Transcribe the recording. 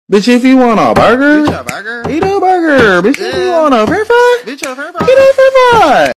Bitch, if you want a burger, Bitch, a burger. eat a burger. Bitch, if you want a french fry, Bitch, a french fry. eat a french fry.